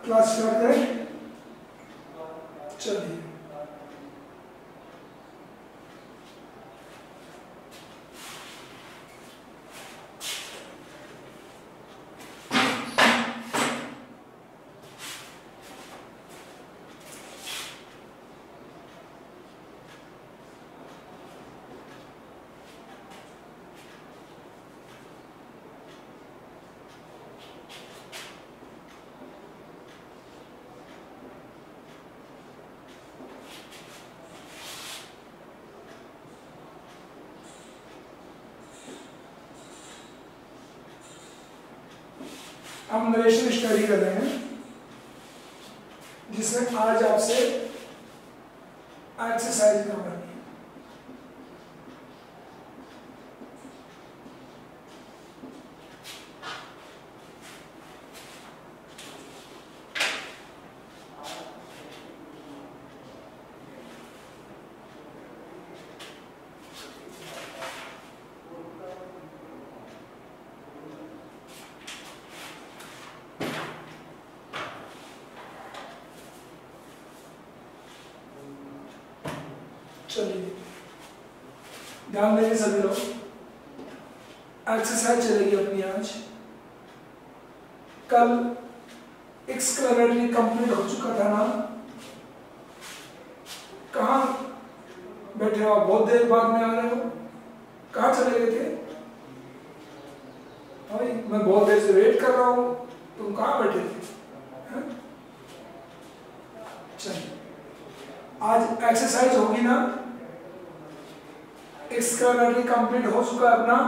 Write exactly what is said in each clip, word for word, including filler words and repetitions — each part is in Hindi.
क्लास स्टार्ट करें? चलिए, हम नरेशन स्टडी कर रहे हैं जिसमें आज आपसे एक्सरसाइज करवानी है। चलिए, ध्यान देंगे सभी लोग। एक्सरसाइज चलेगी अपनी आज। कल एक्सक्लेमेटरी कंप्लीट हो चुका था ना? कहाँ बैठे हो आप? बहुत देर बाद में आ रहे हो। कहाँ चले गए थे भाई? मैं बहुत देर से वेट कर रहा हूँ, तुम कहाँ बैठे थे? चलिए, आज एक्सरसाइज होगी ना? एक्सक्लेमेटरी कंप्लीट हो चुका है अपना।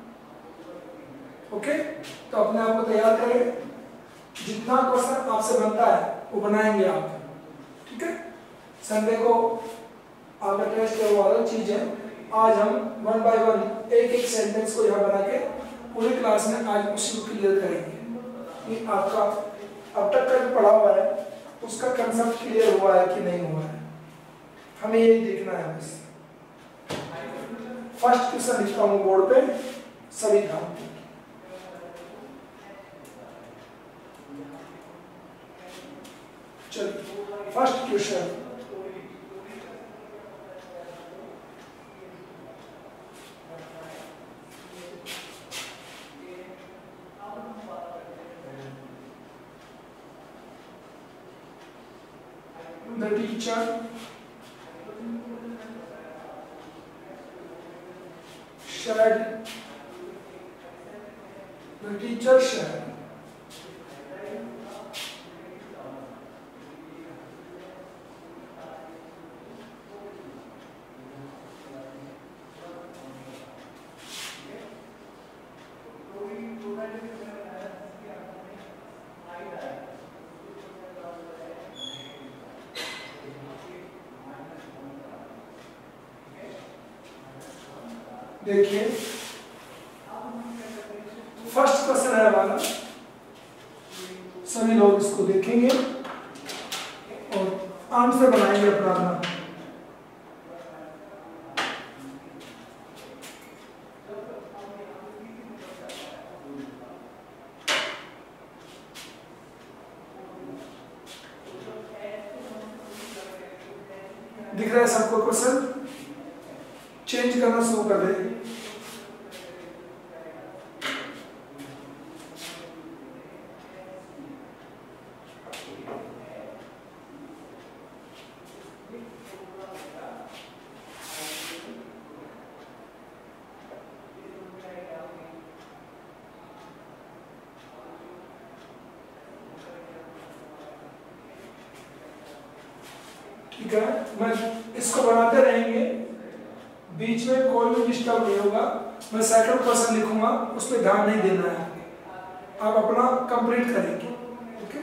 ओके, तो अपने आप को तैयार करें। जितना क्वेश्चन आपसे बनता है वो बनाएंगे आप, ठीक है? संडे को आपका टेस्ट है, वो अलग चीज है। आज हम वन बाय वन एक एक सेंटेंस को यहाँ बना के पूरी क्लास में आज उसी को क्लियर करेंगे कि आपका अब तक का जो पढ़ा हुआ है उसका कंसेप्ट क्लियर हुआ है कि नहीं हुआ है। हमें यही देखना है बस। फर्स्ट क्वेश्चन लिखता हूँ बोर्ड पे, सभी ध्यान। चलिए, first question. The teacher said, the teacher said, देखिए फर्स्ट क्वेश्चन है हमारा। सभी लोग इसको देखेंगे और आंसर बनाएंगे अपना अपना। दिख रहा है सबको क्वेश्चन? चेंज करना शुरू कर दे। ठीक है, मैं इसको बनाते रहेंगे, बीच में कोई भी डिस्टर्ब नहीं होगा। मैं सेकंड क्वेश्चन लिखूंगा, उस पर ध्यान नहीं देना है, आप अपना कंप्लीट करेंगे। ओके,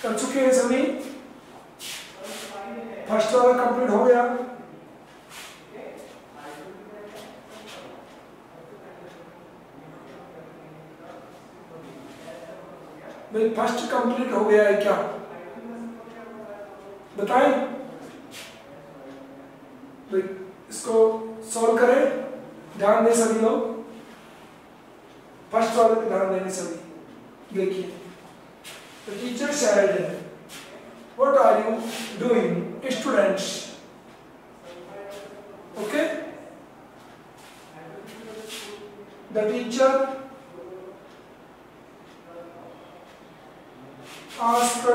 कर चुके हैं सभी? फर्स्ट वाला कंप्लीट हो गया। भाई फर्स्ट कंप्लीट हो गया है क्या, बताएं? भाई इसको सॉल्व करें, ध्यान दें सभी लोग, फर्स्ट वाले पे ध्यान देने सभी। देखिए, the teacher said, what are you doing, students? Okay, the teacher asked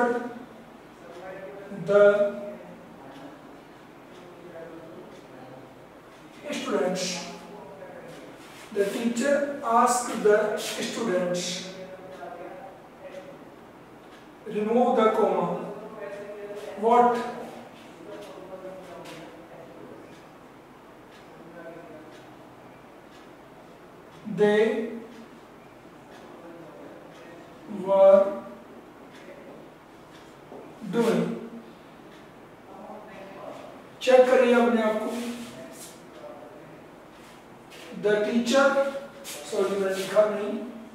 the students. The teacher asked the students, remove the comma. What? They were doing. Check करिए अपने आप को। The teacher, सॉरी मैंने लिखा नहीं,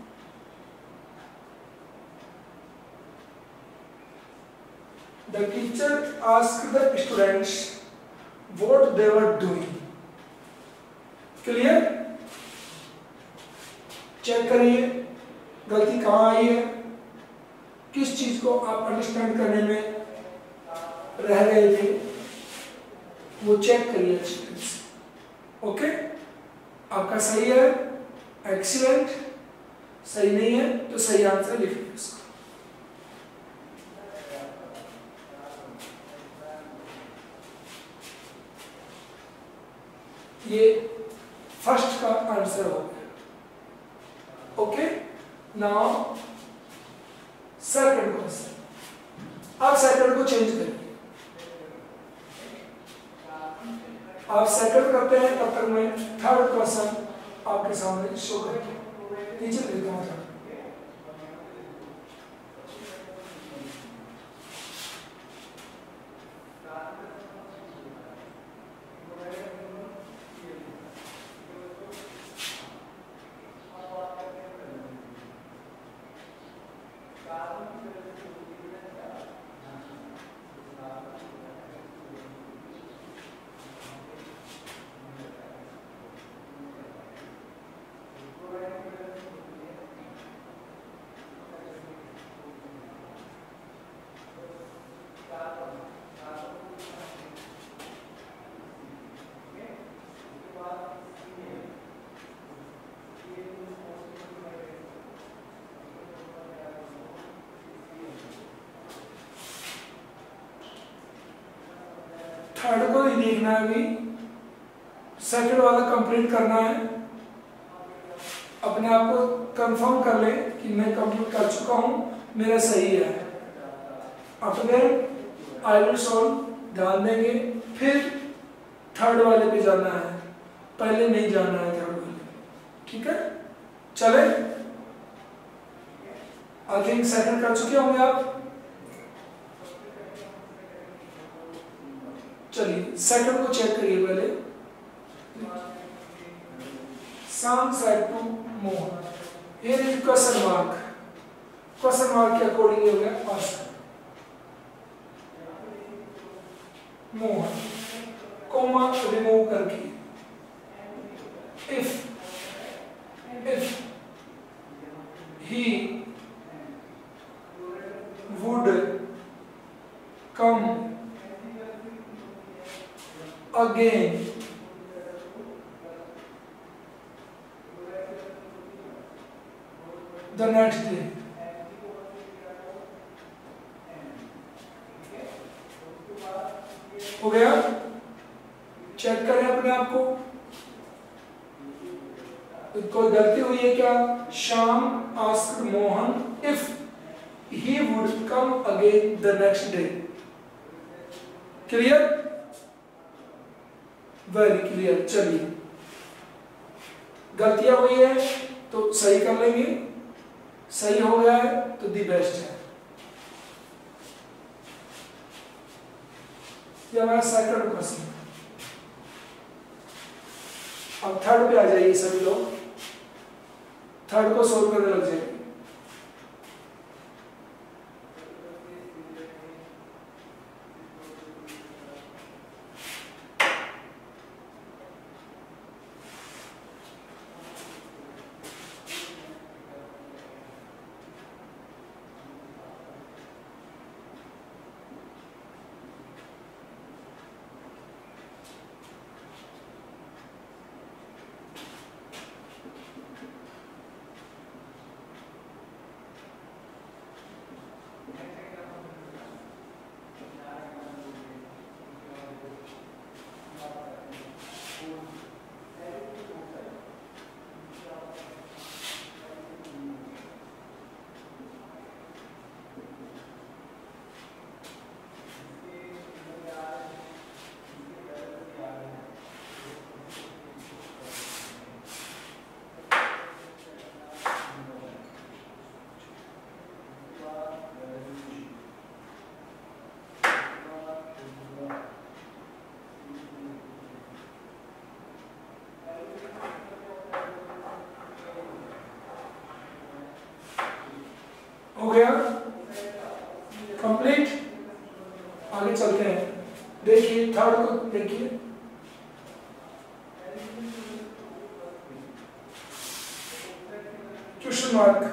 the teacher asked the students what they were doing. Clear? Check करिए गलती कहाँ आई है, किस चीज को आप अंडरस्टैंड करने में रह गए थे, वो चेक करिए अच्छी तरह से। ओके, आपका सही है, एक्सीलेंट। सही नहीं है तो सही आंसर लिख लीजिए इसको। ये फर्स्ट का आंसर हो गया। Okay, now second question. आप सेकंड को चेंज करिए, आप सेकंड करते हैं तब तक मैं थर्ड क्वेश्चन आपके सामने शो करके नीचे लिखता हूँ। थर्ड को ही देखना है, अभी सेकंड वाला कंप्लीट करना है। अपने आप को कंफर्म कर ले कि मैं कंप्लीट कर चुका हूं, मेरा सही है। अपने आई विल सॉल्व ध्यान देंगे, फिर थर्ड वाले पे जाना है, पहले नहीं जाना है थर्ड वाले पे। ठीक है, चले। आई थिंक सेकंड कर चुके होंगे आप। चलिए सेकंड को चेक करिए पहले। Sam said to Mohan, here is question mark, question mark के अकॉर्डिंग हो गया आंसर। मोहन कोमा रिमूव करके, if if he would come again the next day, हो गया। चेक करें अपने आप को, कोई गलती हुई है क्या? Shyam asked Mohan if he would come again the next day। Clear? Very clear. चलिए, गलतियां हुई है तो सही कर लेंगे, सही हो गया है तो दी बेस्ट है। ये हमारा सेकंड क्वेश्चन। अब थर्ड पे आ जाइए सभी लोग, थर्ड को सोल्व करने लग जाइए। हो गया कंप्लीट। आगे चलते हैं, देखिए थर्ड को देखिए। Question mark,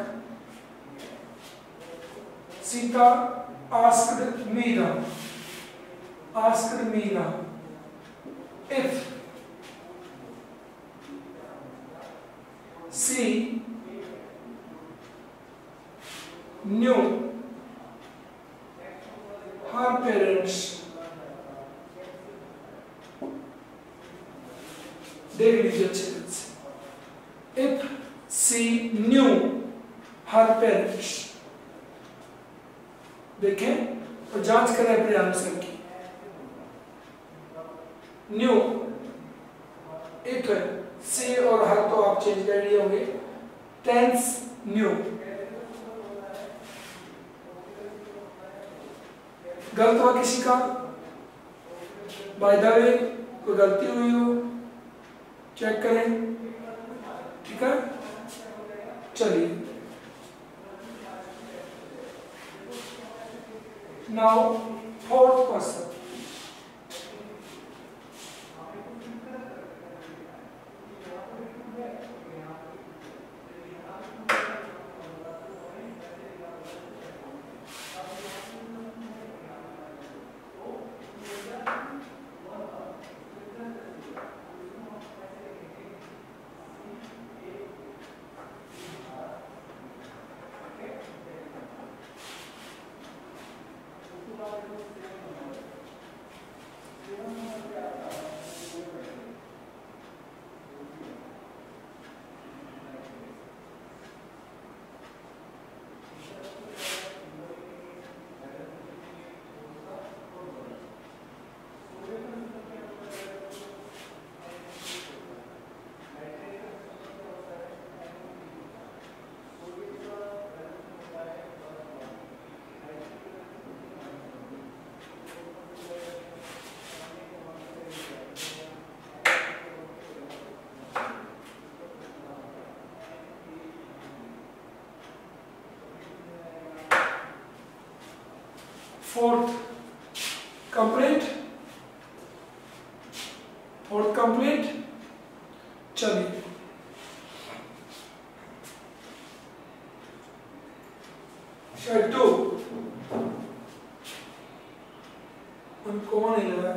Sita asked Meena, asked Meena if she knew her parents, देख लीजिए अच्छे से, if she knew her parents, देखें और जांच करें अपने आंसर की। न्यू, इफ, सी और हर तो आप चेंज कर लिए होंगे। टेंस न्यू, गलत हुआ किसी का, बाय द वे कोई गलती हुई हो चेक करें, ठीक है। चलिए now fourth question, fourth complete, fourth complete। चलिए शेड टू, उनको नहीं लगा,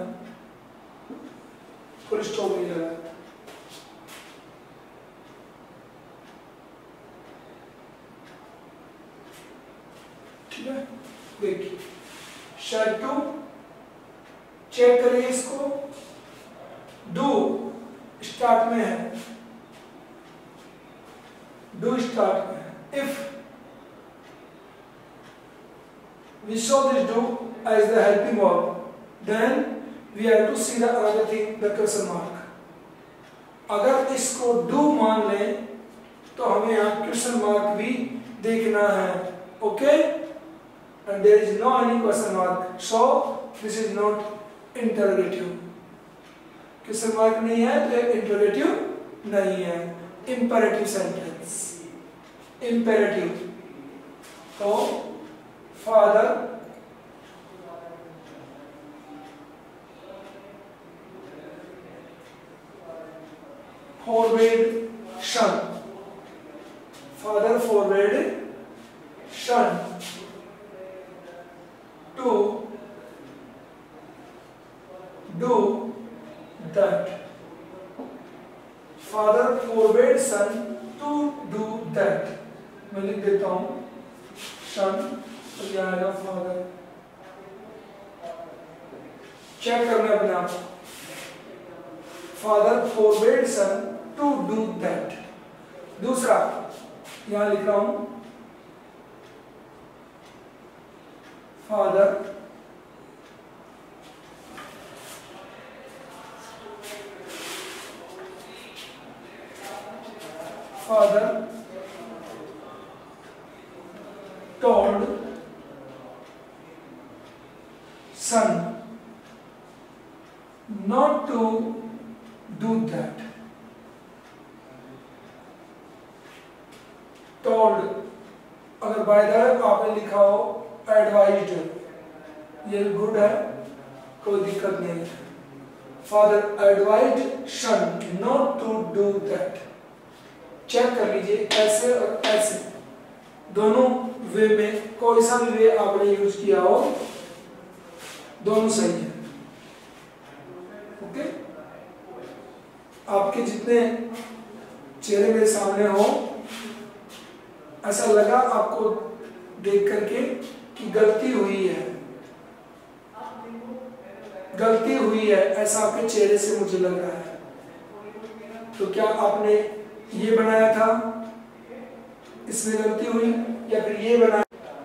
फुल स्टॉप नहीं लगा, ठीक है। देखिए शेड टू, चेक करिए इसको। डू स्टार्ट में है, डू स्टार्ट में है। If we saw this do as the helping verb, then we have to see the another thing, the question mark। अगर इसको do मान लें तो हमें यहाँ क्वेश्चन मार्क भी देखना है, okay. and there is no any question mark, so this is not interrogative, question mark नहीं है तो इंटरोगेटिव नहीं है। इंपेरेटिव सेंटेंस, इंपेरेटिव तो father forbade son, father forbade son to do that, father forbade son to do that। मैं लिख देता हूं son तो क्या आएगा father, चेक करना अपने आप। father forbade son to do that। दूसरा यहां लिख रहा हूं father father told son not to do that। told अगर बाय द वे आपने लिखा हो एडवाइज्ड, ये गुड है, कोई दिक्कत नहीं है। Father advised son not to do that. Check कर लीजिए ऐसे और ऐसे दोनों वे में कोई सा भी वे आपने यूज किया हो, दोनों सही है। ओके, आपके जितने चेहरे मेरे सामने हो, ऐसा लगा आपको देख करके कि गलती हुई है, गलती हुई है, ऐसा आपके चेहरे से मुझे लग रहा है। तो क्या आपने ये बनाया था, इसमें गलती हुई, या फिर ये बनाया?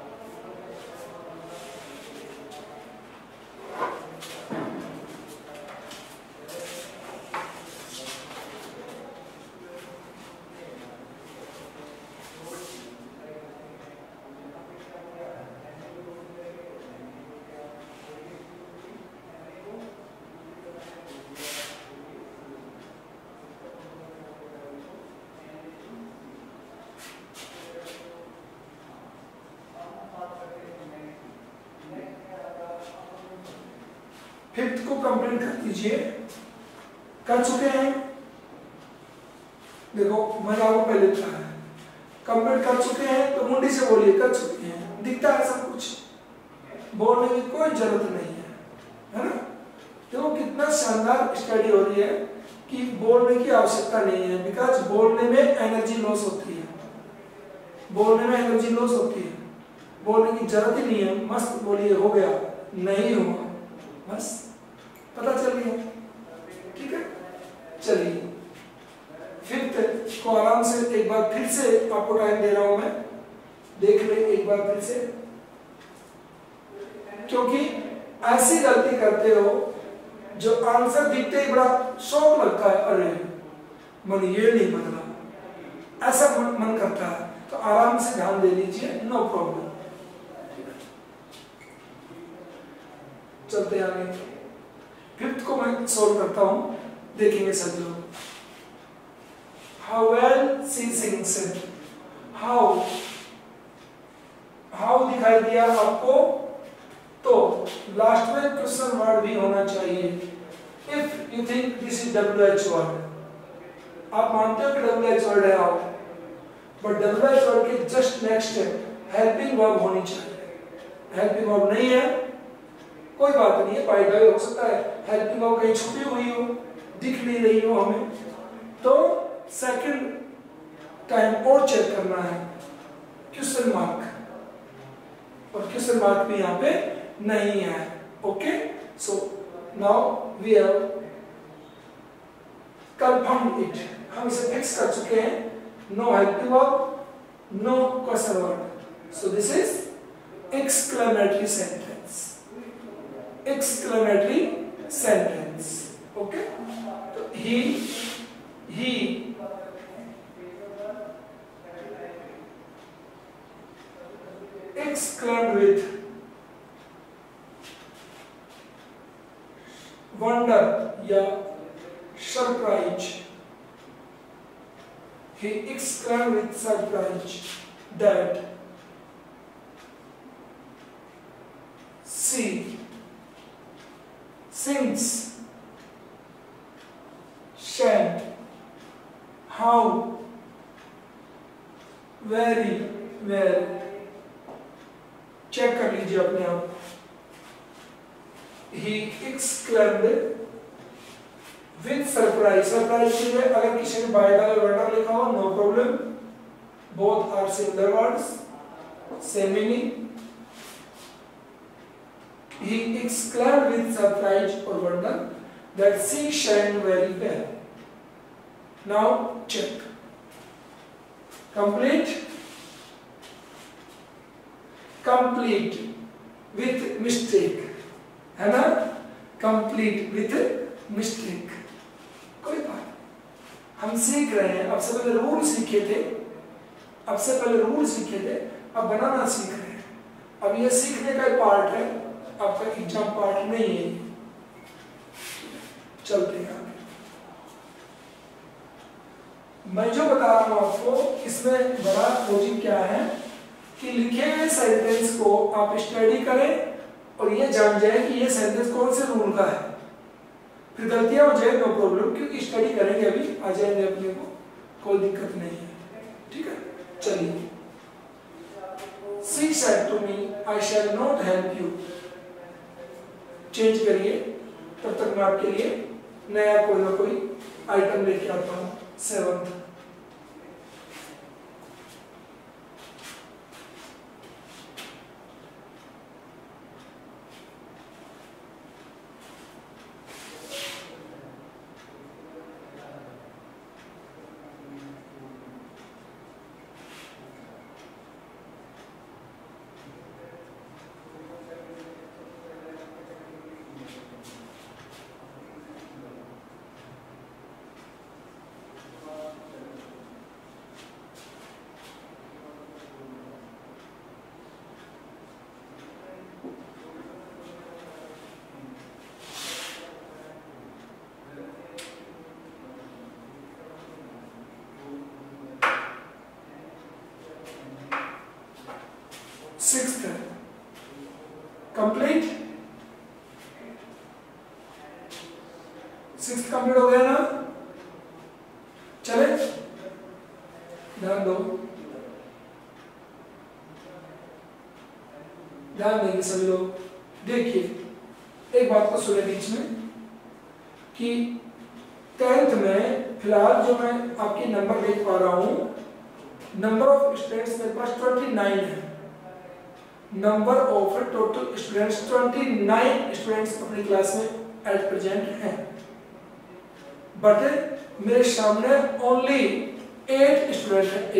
फिफ्थ को कंप्लीट कर दीजिए। कर चुके हैं? देखो मैंने आपको पहले लिखा है, कंप्लीट कर चुके हैं तो मुंडी से बोलिए कर चुके हैं। दिखता है सब कुछ, बोलने की कोई जरूरत नहीं है, है ना? देखो कितना शानदार स्टडी हो रही है कि बोलने की आवश्यकता नहीं है, बिकॉज बोलने में एनर्जी लॉस होती है, बोलने में एनर्जी लॉस होती है, बोलने की जरूरत ही नहीं है। मस्त बोलिए, हो गया, नहीं हुआ, बस पता चल गया। ठीक है, चलिए फिफ्थ को आराम से एक बार फिर से आपको टाइम दे रहा हूं मैं, देख ले एक बार फिर से, क्योंकि ऐसी गलती करते हो जो आंसर दिखते ही बड़ा शौक लगता है, अरे मन ये नहीं बदला, ऐसा मन, मन करता है। तो आराम से ध्यान दे लीजिए, नो प्रॉब्लम। चलते आगे, फिफ्थ को मैं सॉल्व करता हूं, देखेंगे सब लोग। How well she sings it, how how दिखाई दिया आपको, तो लास्ट में क्वेश्चन वर्ड भी होना चाहिए। If you think this is W H word, आप मानते हो कि डब्ल्यू एच वर्ड है आओ, बट डब्ल्यू एच वर्ड के जस्ट नेक्स्ट हेल्पिंग वर्ब होनी चाहिए। हेल्पिंग वर्ब नहीं है, कोई बात नहीं है, बाय द वे हो सकता है हेल्पिंग वर्ब कहीं छुपी हुई हो, दिख नहीं रही हो हमें, तो सेकंड टाइम और चेक करना है क्वेश्चन मार्क, और क्वेश्चन मार्क भी यहाँ पे नहीं है। Okay, so now we have confirm it, हम इसे फिक्स कर चुके हैं। No helping verb, no question word, so this is exclamatory sentence, exclamatory sentence. Okay, तो he he exclaimed with wonder या surprise. He exclaimed with surprise that she sings said how very well. Check कर लीजिए अपने आप. He exclaimed with surprise. Surprise के लिए अगर किसी ने by the way wonder लिखा हो, no problem. Both are similar words, same meaning. He exclaimed with surprise or wonder that she sang very well. Now check. Complete. Complete with mistake. है ना? Complete with mistake. कोई बात. हम सीख रहे हैं. अब से पहले रूल सीखे थे. अब से पहले रूल सीखे थे. अब बनाना सीख रहे हैं. अब ये सीखने का पार्ट है. आपका एग्जाम पार्ट नहीं है. चलते हैं आगे. मैं जो बता रहा हूं आपको, इसमें बड़ा लॉजिक क्या है कि लिखे हुए सेंटेंस को आप स्टडी करें और ये जान जाए कि ये सेंटेंस कौन से रूल का है. फिर गलतियां हो जाए, नो प्रॉब्लम, क्योंकि स्टडी करेंगे, अभी आ जाएंगे अपने को, कोई दिक्कत नहीं है. ठीक है, चलिए. She said to me, I shall not help you. Change करिए, तब तक मैं आपके लिए नया कोई ना कोई आइटम लेके आता हूं. Seventh. Sixth, complete. Sixth complete हो गया ना? चले, ध्यान दो, ध्यान देंगे सभी लोग. देखिए, एक बात को सुने बीच में कि टेंथ में फिलहाल जो मैं आपके नंबर देख पा रहा हूं, नंबर ऑफ स्टूडेंट्स मेरे पास ट्वेंटी नाइन है. Number of total students twenty nine students अपनी क्लास में एट प्रेजेंट हैं, बट मेरे सामने ओनली एट स्टूडेंट हैं.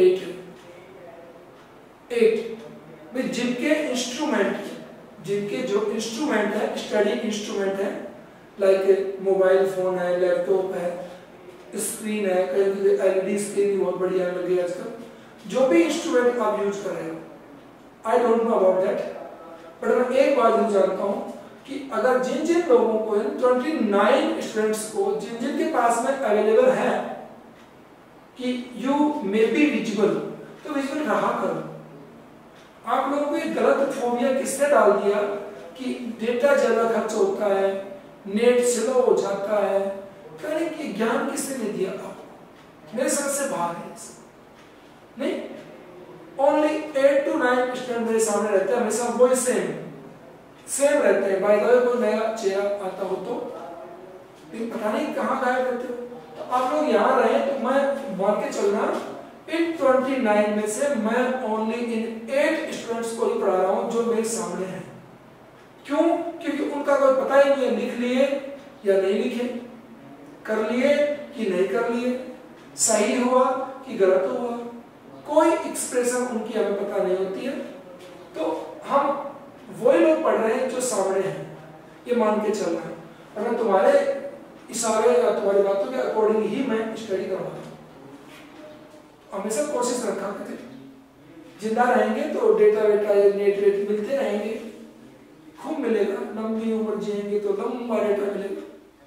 एट एट में जिनके इंस्ट्रूमेंट जिनके जो इंस्ट्रूमेंट है, स्टडी इंस्ट्रूमेंट है, लाइक मोबाइल फोन है, लैपटॉप है, स्क्रीन है, कहीं एलईडी स्क्रीन बहुत बढ़िया लगी है आजकल. जो भी इंस्ट्रूमेंट आप यूज कर रहे हो, I don't know about that, but मैं एक बात जरूर जानता हूं कि अगर जिन जिन लोगों को, ट्वेंटी नाइन स्टूडेंट्स को, जिन जिन के पास में अवेलेबल है कि यू मे बी विजिबल, तो विजिबल रहा करो. आप लोगों को एक गलत फोबिया किसने डाल दिया कि डेटा ज्यादा खर्च होता है, नेट स्लो हो जाता है. कहने की ज्ञान किसने नहीं दिया आपको? मेरे सर से बाहर है नहीं. Only eight to nine student मेरे सामने रहते हैं, हमेशा वही सेम सेम रहते हैं. बाय द वे कोई नया चेहरा आता हो तो पता नहीं कहाँ गायब रहते हो. तो आप लोग यहाँ रहे तो मैं मान के चलना, इन ट्वेंटी नाइन में से मैं ओनली इन एट स्टूडेंट्स को ही पढ़ा रहा हूँ जो मेरे सामने हैं. क्यों? क्योंकि उनका कोई पता ही नहीं है लिख लिए या नहीं लिखे, कर लिए कि नहीं कर लिए, सही हुआ कि गलत हुआ, कोई एक्सप्रेशन उनकी हमें पता नहीं होती है. तो हम वही लोग पढ़ रहे हैं जो सामने हैं, ये मान के चलना है. अगर तुम्हारे इशारे या तुम्हारी बातों के अकॉर्डिंग ही मैं स्टडी करवाता हूँ. हमेशा कोशिश रखा करते, जिंदा रहेंगे तो डेटा वेटा या नेट वेट मिलते रहेंगे, खूब मिलेगा. लंबी उम्र जिएंगे तो लंबा डेटा मिलेगा.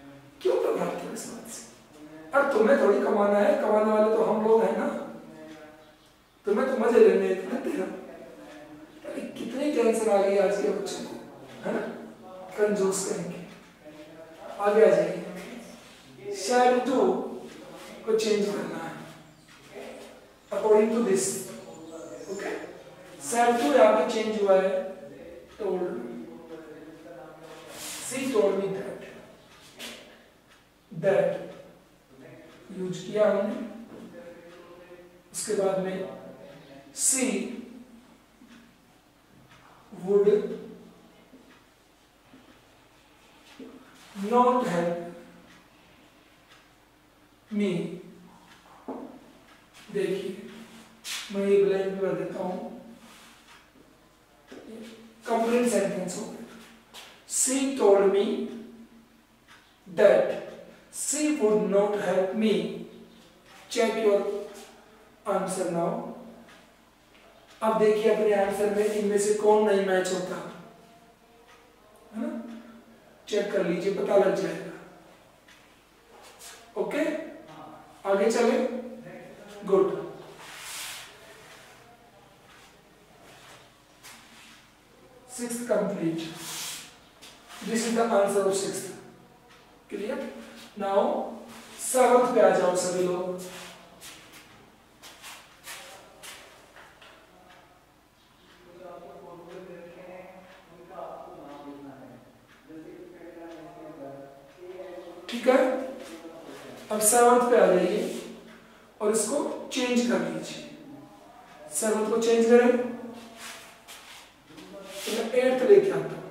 और तुम्हें थोड़ी कमाना है, कमाने वाले तो हम लोग हैं ना, तुम्हें तो मजे लेने लेते हैं। कितनी टेंशन आ गई आज के बच्चों को, है ना, कंजूस करेंगे। आगे आ जाइए, शैड टू को चेंज करना है according to this. Okay, said to यहाँ पे चेंज हुआ है, told, she told me that, that use किया हमने। उसके बाद में she would not help me. देखिए मैं ये ब्लैंक कर देता हूं, कंप्लीट सेंटेंस हो गया। She told me that she would not help me. Check your answer now. अब देखिए अपने आंसर में इनमें से कौन नहीं मैच होता है ना, चेक कर लीजिए, पता लग जाएगा। ओके, आगे चले, good. Sixth complete, this is the answer of sixth. Clear? Now seventh पे आ जाओ सभी लोग। ठीक है, अब सेवंथ पे आ जाइए और इसको चेंज कर लीजिए। सेवंथ को चेंज करें तो मैं एट्थ लेके आता हूं।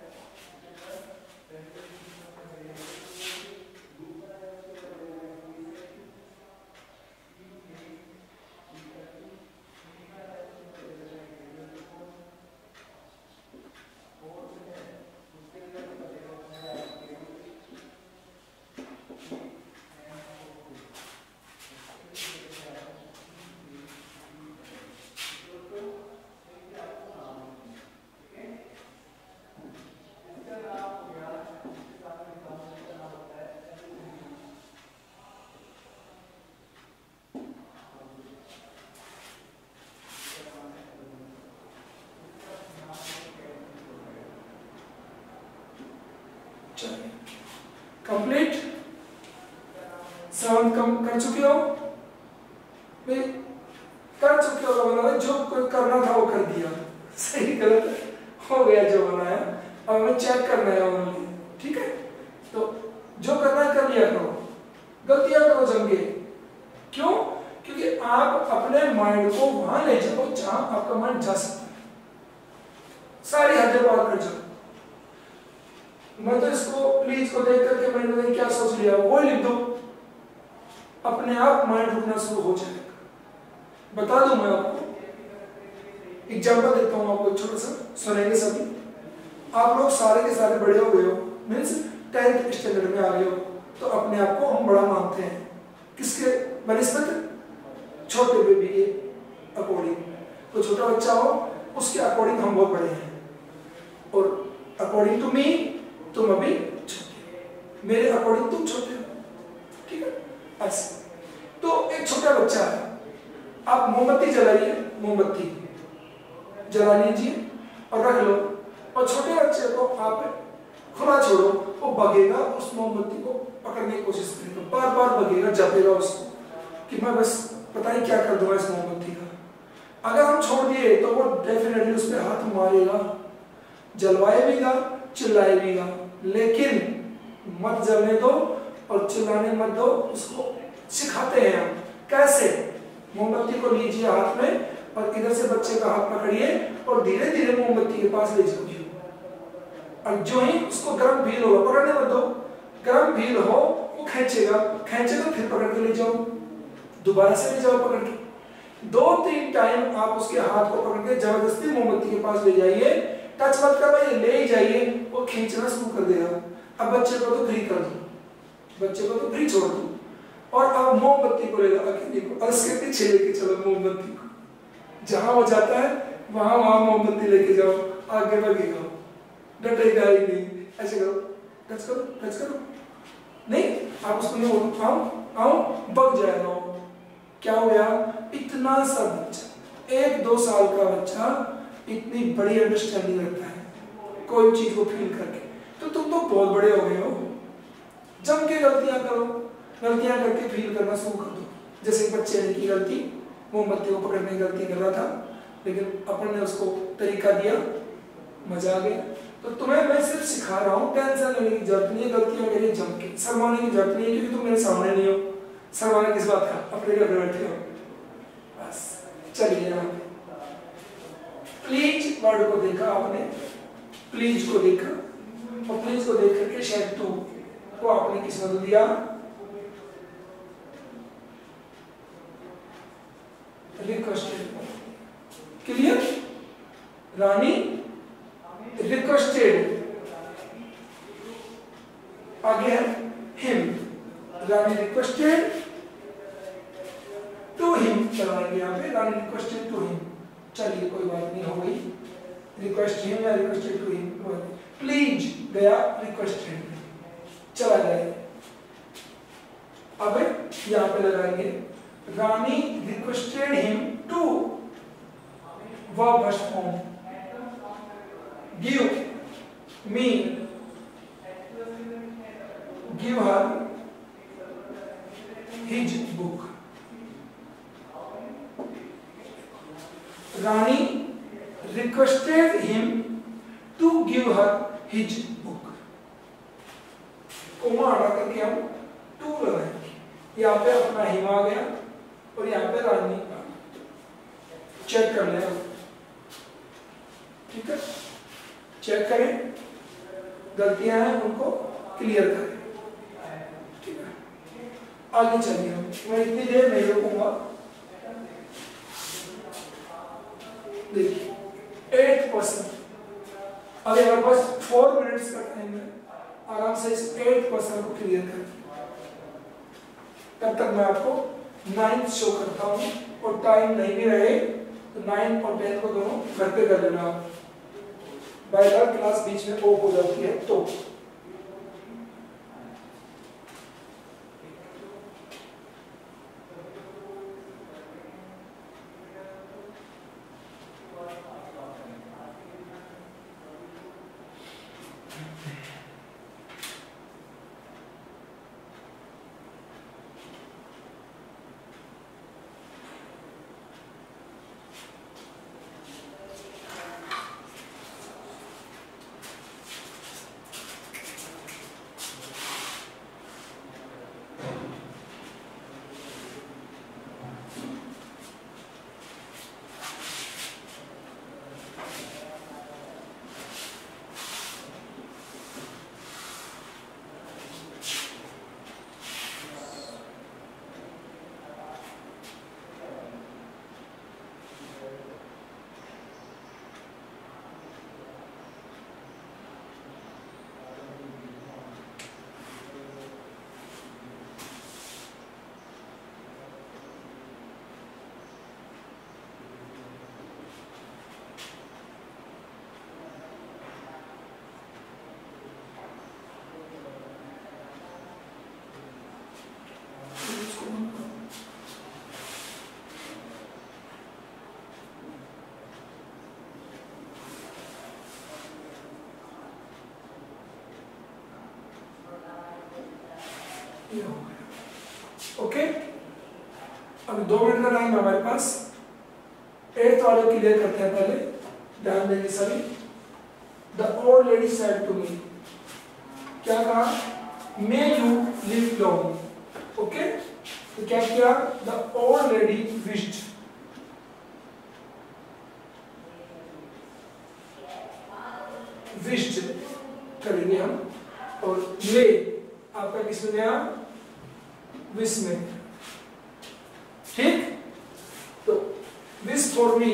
कंप्लीट, सेवन कम कर चुके हो, कर चुके हो, मतलब जो कोई करना था वो कर दिया, सही गलत हो गया जो बनाया। अब हमें चेक करना है ओनली, ठीक है। तो जो करना है कर लिया करो, गलतियां करो जम के। क्यों? क्योंकि आप अपने माइंड को वहां ले जाओ जहां आपका माइंड जा सकता है, सारी हदें पार कर जाओ। मैं तो इसको प्लीज को देख करके मैंने क्या सोच लिया वो लिख दो, अपने आप माइंड रुकना शुरू हो जाएगा। बता दूं मैं आपको एग्जांपल देता हूं आपको, छोटा सा सुनेंगे सभी। आप लोग सारे के सारे बड़े हो गए हो, मीन्स टेंथ स्टैंडर्ड में आ गए हो, तो अपने आप को हम बड़ा मानते हैं। किसके बनिस्बत? छोटे बेबी के अकॉर्डिंग। तो छोटा बच्चा हो उसके अकॉर्डिंग हम बहुत बड़े हैं, और अकॉर्डिंग टू मी तुम अभी छोटे, मेरे अकॉर्डिंग तुम छोटे हो, ठीक है। ऐसे तो एक छोटा बच्चा है, आप मोमबत्ती जलाइए, मोमबत्ती जला लीजिए और रख लो, और छोटे बच्चे को आप खुला छोड़ो, वो भगेगा, उस मोमबत्ती को पकड़ने की कोशिश करेगा, बार बार भगेगा, जपेगा उसको कि मैं बस पता नहीं क्या कर दूंगा इस मोमबत्ती का। अगर हम छोड़ दिए तो वो डेफिनेटली उस पर हाथ मारेगा, जलवाएगा, चिल्लाएगा, लेकिन मत जलने दो और चिल्लाने मत दो। उसको सिखाते हैं हम कैसे। मोमबत्ती को लीजिए हाथ में और इधर से बच्चे का हाथ पकड़िए और धीरे धीरे मोमबत्ती के पास ले जाइए, और जो ही उसको गर्म फील होगा, पकड़ने मत दो, गर्म फील हो वो खींचेगा, खींचेगा फिर पकड़ के ले जाओ, दोबारा से ले जाओ पकड़ के। दो तीन टाइम आप उसके हाथ को पकड़ के जबरदस्ती मोमबत्ती के पास ले जाइए, टच मत करवाइए, ले ही जाइए, वो खींचना शुरू कर देगा। अब बच्चे को तो फ्री कर दो, बच्चे को तो फ्री छोड़ दो, और अब मोमबत्ती को ले जाओ अकेले को, और उसके पीछे लेके चलो मोमबत्ती को, जहां वो जाता है वहां वहां मोमबत्ती लेके जाओ, आगे बढ़ेगा, डटेगा ही नहीं। ऐसे करो, टच करो, टच करो, नहीं, आप उसको नहीं बोलो आऊं आऊं बग जाएगा वो। क्या हो गया, इतना सा बच्चा, एक दो साल का बच्चा इतनी बड़ी अंडरस्टैंडिंग रखता है कोई चीज को फील करके, तो तुम तो बहुत बड़े हो गए हो। जम के गलतियां करो, गलतियां करके फील करना शुरू कर दो। जैसे बच्चे ने की गलती, मोमबत्ती को पकड़ने की गलती कर रहा था, लेकिन अपन ने उसको तरीका दिया, मजा आ गया। तो तुम्हें मैं सिर्फ सिखा रहा हूँ, टेंशन लेने की जरूरत नहीं है, गलतियों के लिए जम के शर्माने की जरूरत नहीं है, क्योंकि तुम मेरे सामने नहीं हो। शर्माना किस बात का, अपने घर बैठे हो बस। चलिए यहाँ प्लीज वर्ड को देखा आपने, प्लीज को देखा, और प्लीज को देख करके शायद तो को आपने किस बदल दिया, रिक्वेस्टेड। क्लियर, रानी रिक्वेस्टेड, आगे है him, Rani requested to him चलाएंगे यहाँ पे, रानी रिक्वेस्टेड टू हिम। चलिए कोई बात नहीं, हो गई रिक्वेस्ट हिम या रिक्वेस्टेड टू हिम, प्लीज गया रिक्वेस्टेड चला जाए। अब यहाँ पे लगाएंगे Rani requested him to verb form, give me, give her his book. Rani requested him to give her his book. Comma हटा करके हम टू लगाएंगे, यहाँ पे अपना हिम आ गया और यहाँ पे रानी का। चेक कर लें, ठीक है, चेक करें, गलतियां हैं उनको क्लियर करें, ठीक है। आगे चलिए, हम मैं इतनी देर नहीं रुकूंगा। देखिए एट परसेंट, अभी हमारे पास फोर मिनट्स का टाइम है, आराम से इस एट परसेंट को क्लियर करें। तब तक मैं आपको नाइन्थ शो करता हूँ, और टाइम नहीं भी रहे तो नाइन और टेन को दोनों घर पे कर लेना आप, बाय द क्लास बीच में ऑफ हो जाती है तो। ओके, अब दो मिनट का टाइम है हमारे पास। एट्थ वाले क्लियर करते हैं पहले, ध्यान देंगे सभी। The old lady said to me, क्या कहा, may you live long. Okay, तो क्या किया, the old lady wished, wished करेंगे हम, और ले आपका किस में गया, विश में, ठीक। तो विश फॉर मी,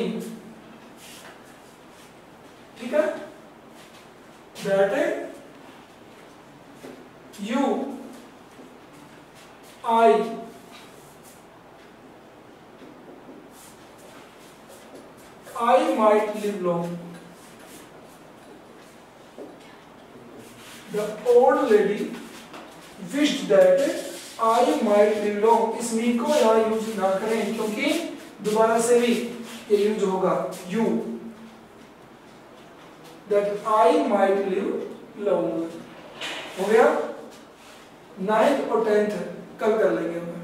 ठीक है, that you I I might live long. The old lady wished that I might live long, इस मी को यहाँ यूज ना करें क्योंकि दोबारा से भी ये यूज होगा you, that I might live long. हो गया। नाइन्थ और टेंथ कल कर लेंगे।